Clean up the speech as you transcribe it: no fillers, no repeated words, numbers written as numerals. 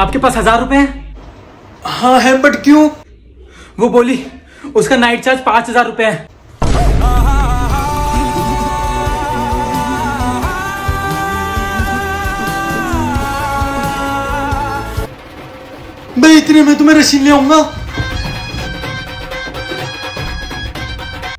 आपके पास 1000 रुपए है? हाँ है, बट क्यों? वो बोली उसका नाइट चार्ज 5000 रुपए है। मैं इतने में तुम्हें रशीन ले आऊंगा।